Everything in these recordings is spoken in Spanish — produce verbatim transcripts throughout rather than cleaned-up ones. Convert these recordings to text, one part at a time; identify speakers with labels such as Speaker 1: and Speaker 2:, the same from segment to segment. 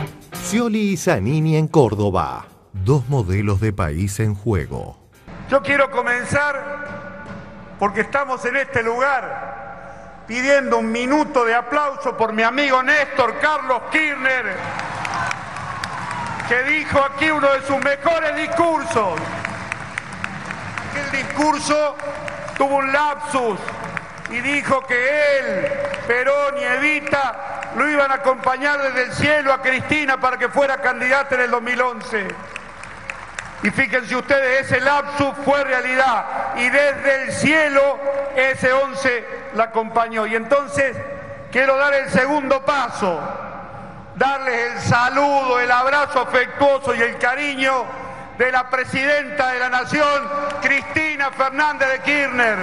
Speaker 1: Scioli y Zanini en Córdoba. Dos modelos de país en juego.
Speaker 2: Yo quiero comenzar porque estamos en este lugar pidiendo un minuto de aplauso por mi amigo Néstor Carlos Kirchner, que dijo aquí uno de sus mejores discursos. El discurso tuvo un lapsus y dijo que él, Perón y Evita lo iban a acompañar desde el cielo a Cristina para que fuera candidata en el dos mil once. Y fíjense ustedes, ese lapsus fue realidad y desde el cielo ese once la acompañó. Y entonces quiero dar el segundo paso, darles el saludo, el abrazo afectuoso y el cariño de la presidenta de la Nación, Cristina Fernández de Kirchner.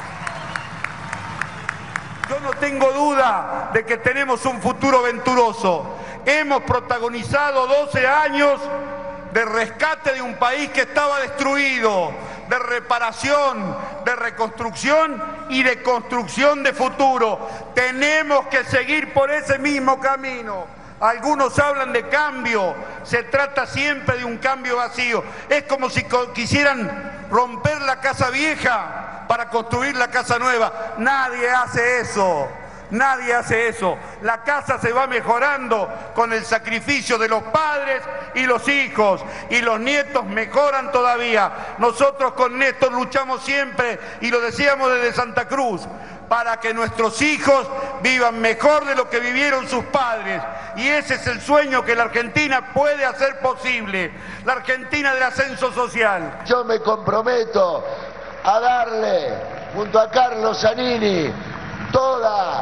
Speaker 2: Yo no tengo duda de que tenemos un futuro venturoso. Hemos protagonizado doce años de rescate de un país que estaba destruido, de reparación, de reconstrucción y de construcción de futuro. Tenemos que seguir por ese mismo camino. Algunos hablan de cambio, se trata siempre de un cambio vacío. Es como si quisieran romper la casa vieja para construir la casa nueva. Nadie hace eso. Nadie hace eso. La casa se va mejorando con el sacrificio de los padres y los hijos, y los nietos mejoran todavía. Nosotros con Néstor luchamos siempre, y lo decíamos desde Santa Cruz, para que nuestros hijos vivan mejor de lo que vivieron sus padres. Y ese es el sueño que la Argentina puede hacer posible, la Argentina del ascenso social.
Speaker 3: Yo me comprometo a darle, junto a Carlos Zanini, toda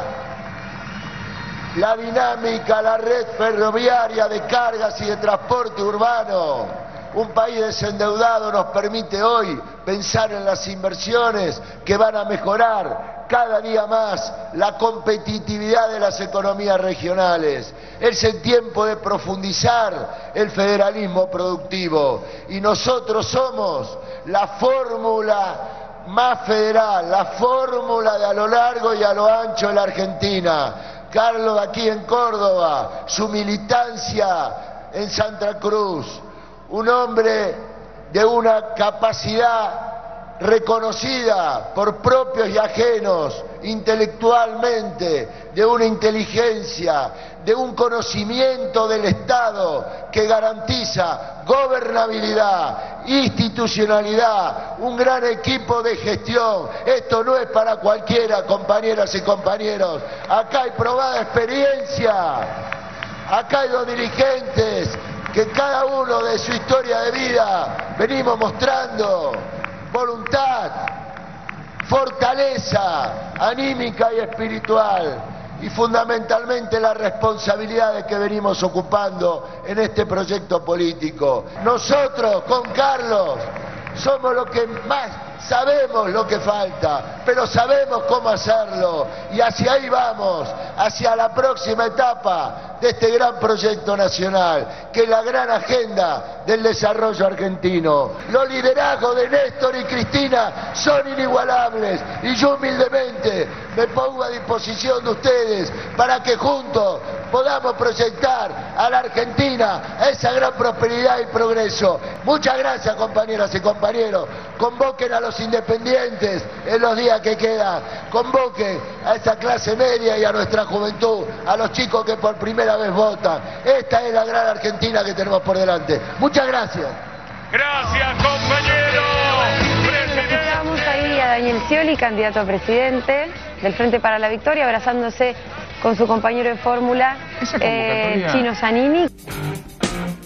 Speaker 3: la dinámica, la red ferroviaria de cargas y de transporte urbano. Un país desendeudado nos permite hoy pensar en las inversiones que van a mejorar cada día más la competitividad de las economías regionales. Es el tiempo de profundizar el federalismo productivo y nosotros somos la fórmula más federal, la fórmula de a lo largo y a lo ancho de la Argentina. Carlos aquí en Córdoba, su militancia en Santa Cruz, un hombre de una capacidad reconocida por propios y ajenos, intelectualmente, de una inteligencia, de un conocimiento del Estado que garantiza gobernabilidad, institucionalidad, un gran equipo de gestión. Esto no es para cualquiera, compañeras y compañeros. Acá hay probada experiencia, acá hay dos dirigentes que cada uno de su historia de vida venimos mostrando voluntad, fortaleza anímica y espiritual, y fundamentalmente la responsabilidad de que venimos ocupando en este proyecto político. Nosotros con Carlos somos los que más sabemos lo que falta, pero sabemos cómo hacerlo, y hacia ahí vamos, hacia la próxima etapa de este gran proyecto nacional, que es la gran agenda del desarrollo argentino. Los liderazgos de Néstor y Cristina son inigualables, y yo humildemente me pongo a disposición de ustedes para que juntos podamos proyectar a la Argentina a esa gran prosperidad y progreso. Muchas gracias, compañeras y compañeros. Convoquen a los independientes en los días que quedan, convoquen a esa clase media y a nuestra juventud, a los chicos que por primera vez votan. Esta es la gran Argentina que tenemos por delante. Muchas gracias.
Speaker 2: Gracias, compañero.
Speaker 4: Escuchamos ahí a Daniel Scioli, candidato a presidente del Frente para la Victoria, abrazándose con su compañero de fórmula, eh, Chino Zanini.